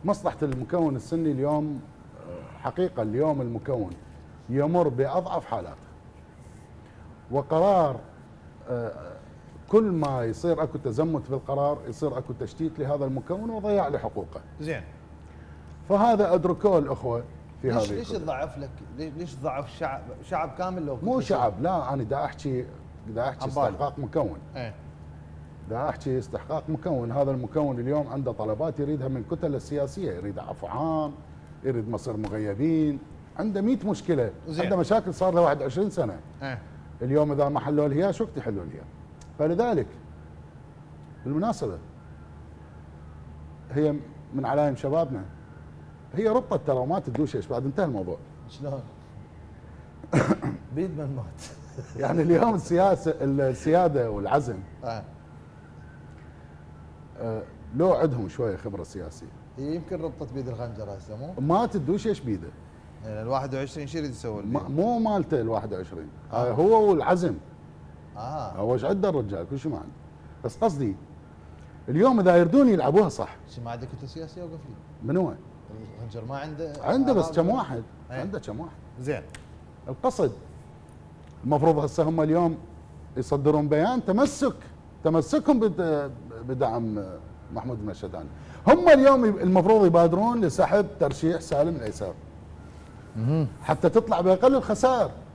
مصلحة المكون السني اليوم حقيقة اليوم المكون يمر بأضعف حالاته، وقرار كل ما يصير اكو تزمت في القرار يصير اكو تشتيت لهذا المكون وضياع لحقوقه. زين. فهذا ادركوه الاخوه في هذه. ليش تضعف لك؟ ليش تضعف شعب كامل؟ لو مو شعب، لا انا دا احكي استحقاق مكون. ايه. دا احكي استحقاق مكون، هذا المكون اليوم عنده طلبات يريدها من كتل السياسيه، يريد عفو عام، يريد مصير مغيبين، عنده 100 مشكله، زين. عنده مشاكل صار له 21 سنه. اليوم اذا ما حلوا لها شو وقت يحلوا لها؟ فلذلك بالمناسبه هي من علائم شبابنا، هي ربطت ترى وما تدوش ايش بعد انتهى الموضوع. شلون؟ بيد من مات. يعني اليوم السياده والعزم لو عندهم شويه خبره سياسيه. هي يمكن ربطت بيد الخنجر هسه مو؟ ما تدوش ايش بيده. يعني ال 21 شو يريد يسوي؟ مو مالته ال 21 هو والعزم. هو ايش عنده الرجال كل شيء ما عنده. بس قصدي اليوم اذا يردون يلعبوها صح. شو ما عندك انت سياسي اوقف لي؟ من هو؟ الخنجر ما عنده. عنده بس كم واحد؟ عنده كم واحد؟ زين. القصد المفروض هسه هم اليوم يصدرون بيان تمسكهم بدعم محمود المشهداني. هم اليوم المفروض يبادرون لسحب ترشيح سالم العيساوي حتى تطلع باقل الخسائر.